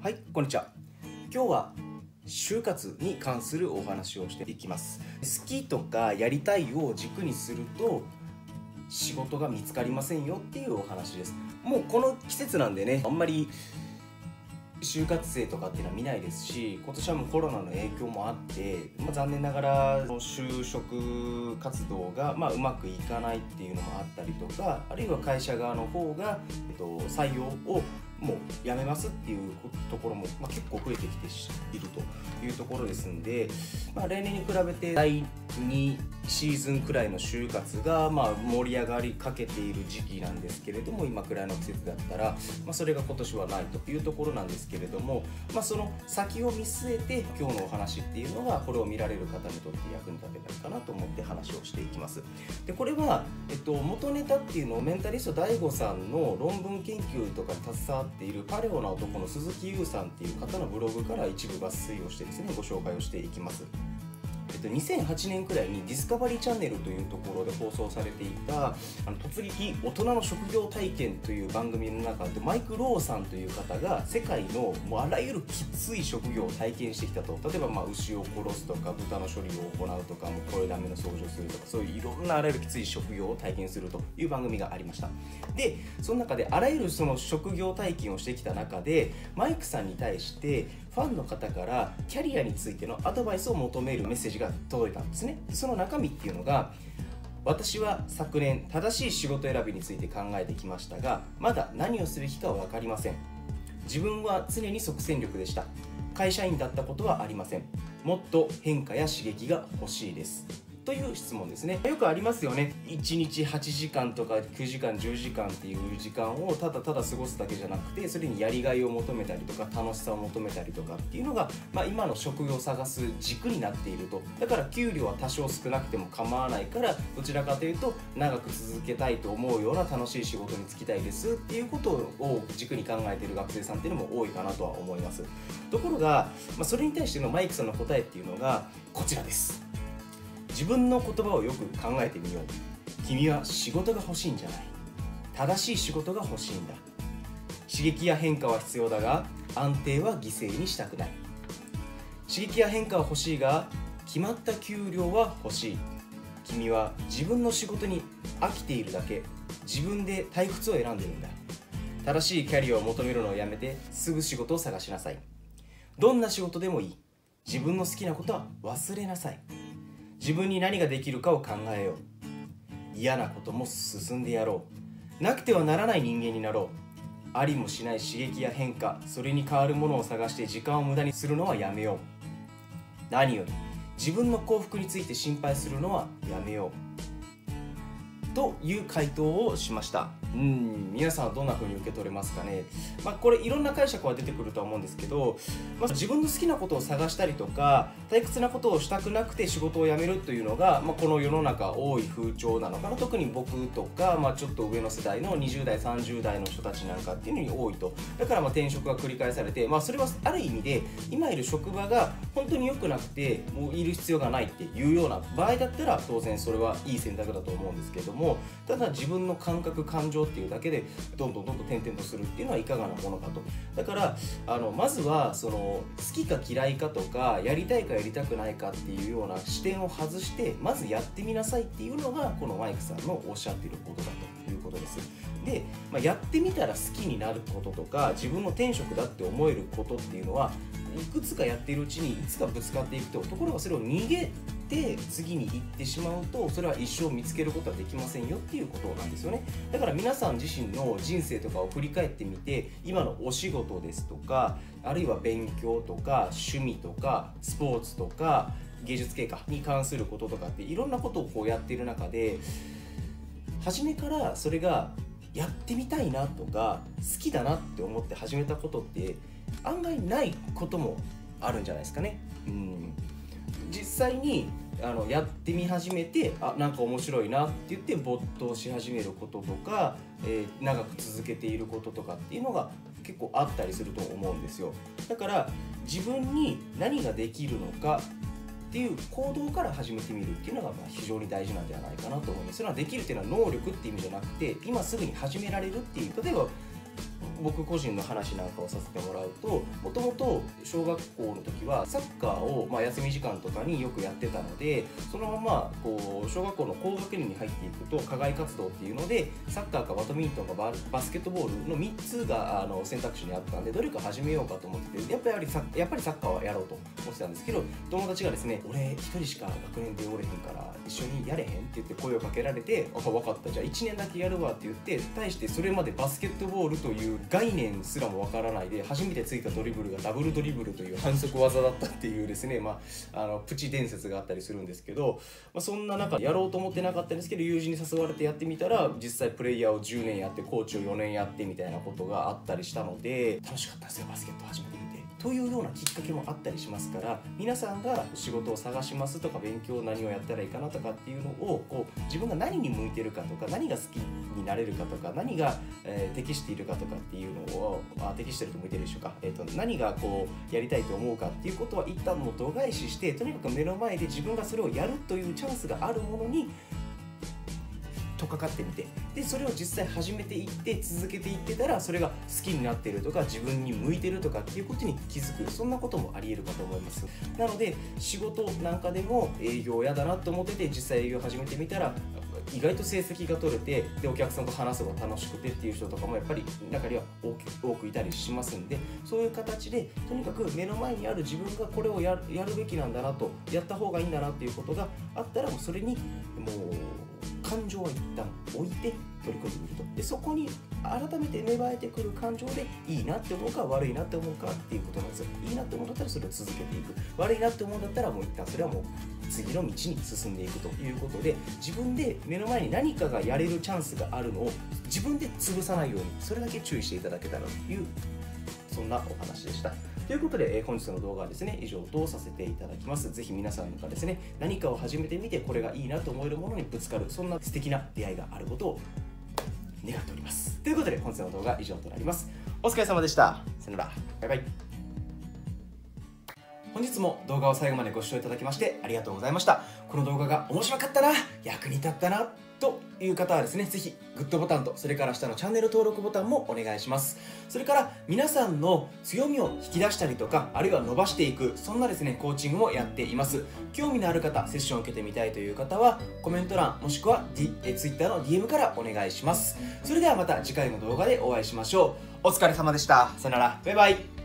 はい、こんにちは。今日は就活に関するお話をしていきます。好きとかやりたいを軸にすると仕事が見つかりませんよっていうお話です。もうこの季節なんでね、あんまり就活生とかっていうのは見ないですし、今年はもうコロナの影響もあって、残念ながら就職活動がうまくいかないっていうのもあったりとか、あるいは会社側の方が、採用をもうやめますっていうところも、結構増えてきているというところですんで、例年に比べて第2シーズンくらいの就活が盛り上がりかけている時期なんですけれども、今くらいの季節だったら、それが今年はないというところなんですけれども、その先を見据えて今日のお話っていうのが、これを見られる方にとって役に立てたらかなと思って話をしていきます。でこれは、元ネタっていうのをメンタリスト DAIGO さんの論文研究とかに携わっているパレオな男の鈴木優さんっていう方のブログから一部抜粋をしてですね、ご紹介をしていきます。2008年くらいにディスカバリーチャンネルというところで放送されていた突撃大人の職業体験という番組の中で、マイク・ローさんという方が世界のもうあらゆるきつい職業を体験してきたと。例えば牛を殺すとか豚の処理を行うとか、もう声だめの掃除をするとか、そういういろんなあらゆるきつい職業を体験するという番組がありました。でその中であらゆるその職業体験をしてきた中で、マイクさんに対してファンの方からキャリアについてのアドバイスを求めるメッセージが届いたんですね。その中身っていうのが、私は昨年正しい仕事選びについて考えてきましたが、まだ何をすべきかは分かりません。自分は常に即戦力でした。会社員だったことはありません。もっと変化や刺激が欲しいですという質問ですね。よくありますよね。1日8時間とか9時間10時間っていう時間をただただ過ごすだけじゃなくて、それにやりがいを求めたりとか楽しさを求めたりとかっていうのが、今の職業を探す軸になっていると。だから給料は多少少なくても構わないから、どちらかというと長く続けたいと思うような楽しい仕事に就きたいですっていうことを軸に考えている学生さんっていうのも多いかなとは思います。ところが、それに対してのマイクさんの答えっていうのがこちらです。自分の言葉をよく考えてみよう。君は仕事が欲しいんじゃない。正しい仕事が欲しいんだ。刺激や変化は必要だが、安定は犠牲にしたくない。刺激や変化は欲しいが、決まった給料は欲しい。君は自分の仕事に飽きているだけ。自分で退屈を選んでいるんだ。正しいキャリアを求めるのをやめて、すぐ仕事を探しなさい。どんな仕事でもいい。自分の好きなことは忘れなさい。自分に何ができるかを考えよう。嫌なことも進んでやろう。なくてはならない人間になろう。ありもしない刺激や変化、それに代わるものを探して時間を無駄にするのはやめよう。何より自分の幸福について心配するのはやめよう。という回答をしました。皆さんはどんな風に受け取れますかね。これいろんな解釈は出てくるとは思うんですけど、自分の好きなことを探したりとか、退屈なことをしたくなくて仕事を辞めるというのが、この世の中多い風潮なのかな。特に僕とか、ちょっと上の世代の20代30代の人たちなんかっていうのに多いと。だから転職が繰り返されて、それはある意味で今いる職場が本当に良くなくてもういる必要がないっていうような場合だったら、当然それはいい選択だと思うんですけども、ただ自分の感覚感情っていうだけでどんどん転々とするっていうのはいかがなものかと。だからまずはその好きか嫌いかとか、やりたいかやりたくないかっていうような視点を外して、まずやってみなさいっていうのがこのマイクさんのおっしゃっていることだということです。で、やってみたら好きになることとか、自分の天職だって思えることっていうのはいくつかやっているうちにいつかぶつかっていくと。ところがそれを逃げて次に行ってしまうと、それは一生見つけることはできませんよっていうことなんですよね。だから皆さん自身の人生とかを振り返ってみて、今のお仕事ですとか、あるいは勉強とか趣味とかスポーツとか芸術系に関することとかっていろんなことをやっている中で、初めからそれがやってみたいなとか好きだなって思って始めたことって案外ないこともあるんじゃないですかね。実際にやってみ始めて、なんか面白いなって言って没頭し始めることとか、長く続けていることとかっていうのが結構あったりすると思うんですよ。だから自分に何ができるのかっていう行動から始めてみるっていうのが非常に大事なんではないかなと思います。それはできるっていうのは能力っていう意味じゃなくて、今すぐに始められるっていう、例えば僕個人の話なんかをさせてもらうと、もともと小学校の時はサッカーを休み時間とかによくやってたので、そのままこう小学校の高学年に入っていくと課外活動っていうのでサッカーかバドミントンかバスケットボールの3つが選択肢にあったんで、どれか始めようかと思ってて、やっぱりサッカーはやろうと思ってたんですけど、友達がですね、俺1人しか学年でおれへんから一緒にやれへんって言って声をかけられて、分かった、じゃあ1年だけやるわって言って、対してそれまでバスケットボールという概念すらもわからないで、初めてついたドリブルがダブルドリブルという反則技だったっていうですね、プチ伝説があったりするんですけど、そんな中やろうと思ってなかったんですけど、友人に誘われてやってみたら、実際プレイヤーを10年やってコーチを4年やってみたいなことがあったりしたので、楽しかったんですよ、バスケット始めてみて。というようなきっかけもあったりしますから、皆さんが仕事を探しますとか、勉強何をやったらいいかなとかっていうのを自分が何に向いてるかとか、何が好きになれるかとか、何が、適しているかとかっていうのを適してると向いてるでしょうか、何がやりたいと思うかっていうことは一旦もう度外視して、とにかく目の前で自分がそれをやるというチャンスがあるものにとっかかってみて、でそれを実際始めていって続けていってたら、それが好きになってるとか自分に向いてるとかっていうことに気づく、そんなこともありえるかと思います。なので仕事なんかでも営業嫌だなと思ってて、実際営業始めてみたら意外と成績が取れて、でお客さんと話すのが楽しくてっていう人とかもやっぱり中には多くいたりしますんで、そういう形でとにかく目の前にある自分がこれをやるべきなんだなと、やった方がいいんだなっていうことがあったら、もうそれにもう感情は一旦置いて取り組んでみると、でそこに改めて芽生えてくる感情でいいなって思うか悪いなって思うかっていうことなんですよ。いいなって思うんだったらそれを続けていく、悪いなって思うんだったらもう一旦それはもう次の道に進んでいくということで、自分で目の前に何かがやれるチャンスがあるのを自分で潰さないように、それだけ注意していただけたらという、そんなお話でした。ということで、本日の動画はですね、以上とさせていただきます。ぜひ皆さんがですね、何かを始めてみて、これがいいなと思えるものにぶつかる、そんな素敵な出会いがあることを願っております。ということで、本日の動画は以上となります。お疲れ様でした。さよなら。バイバイ。本日も動画を最後までご視聴いただきましてありがとうございました。この動画が面白かったな、役に立ったなという方はですね、ぜひグッドボタンと、それから下のチャンネル登録ボタンもお願いします。それから皆さんの強みを引き出したりとか、あるいは伸ばしていく、そんなですねコーチングもやっています。興味のある方、セッションを受けてみたいという方はコメント欄もしくは、Twitter の DM からお願いします。それではまた次回の動画でお会いしましょう。お疲れ様でした。さよなら。バイバイ。